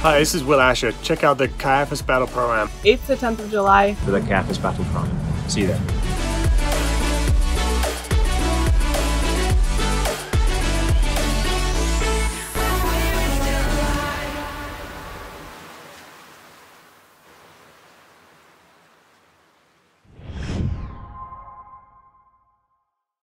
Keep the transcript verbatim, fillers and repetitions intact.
Hi, this is Will Asher. Check out the Caiaphas Battle Pro-Am. eighth to tenth of July. For the Caiaphas Battle Pro-Am. See you there.